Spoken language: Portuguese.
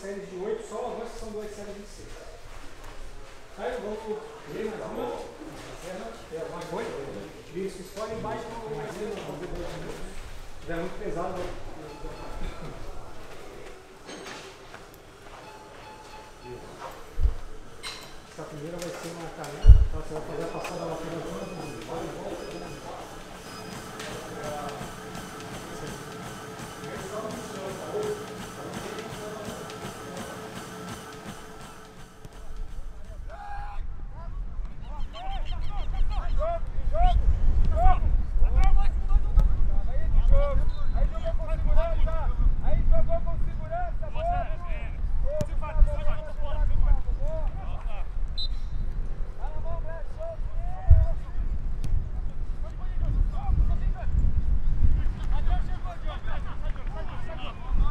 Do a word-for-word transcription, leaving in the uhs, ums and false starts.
séries de oito, só o avanço são duas séries de seis. Aí vamos ler mais uma. Tem alguma coisa? Vira isso escolhe embaixo ou mais uma, fazer dois minutos. Se tiver muito pesado, vou. Essa primeira vai ser uma canela, você vai fazer a passada lateral.